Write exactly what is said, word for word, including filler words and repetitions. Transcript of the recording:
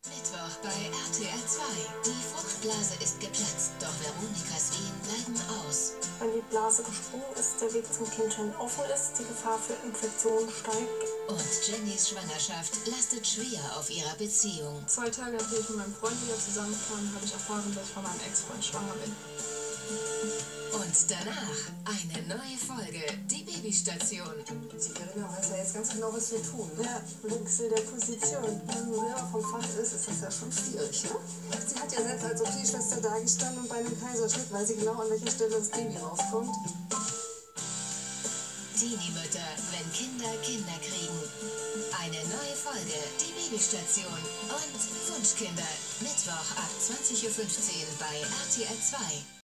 Mittwoch bei R T L zwei. Die Fruchtblase ist geplatzt, doch Veronikas Wehen bleiben aus. Wenn die Blase gesprungen ist, der Weg zum Kind schon offen ist, die Gefahr für Infektionen steigt. Und Jennys Schwangerschaft lastet schwer auf ihrer Beziehung. Zwei Tage nachdem ich mit meinem Freund wieder zusammenkam, habe ich erfahren, dass ich von meinem Ex-Freund schwanger bin. Und danach eine neue Folge, die Babystation. Die Irina weiß ja jetzt ganz genau, was wir tun. Ne? Ja, Wechsel der Position. Wenn man selber vom Fach ist, ist das ja schon schwierig. Ne? Sie hat ja selbst als O P-Schwester dagestanden und bei einem Kaiserschnitt weiß sie genau, an welcher Stelle das Baby rauskommt. Teenie-Mütter, wenn Kinder Kinder kriegen. Eine neue Folge, die Babystation und Wunschkinder. Mittwoch ab zwanzig Uhr fünfzehn bei R T L zwei.